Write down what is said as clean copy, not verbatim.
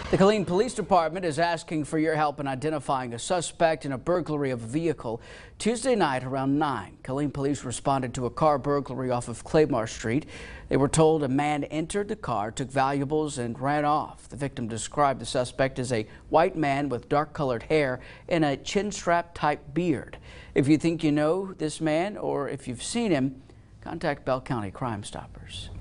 The Killeen Police Department is asking for your help in identifying a suspect in a burglary of a vehicle. Tuesday night around 9, Killeen Police responded to a car burglary off of Claymore Street. They were told a man entered the car, took valuables, and ran off. The victim described the suspect as a white man with dark-colored hair and a chin-strap-type beard. If you think you know this man or if you've seen him, contact Bell County Crime Stoppers.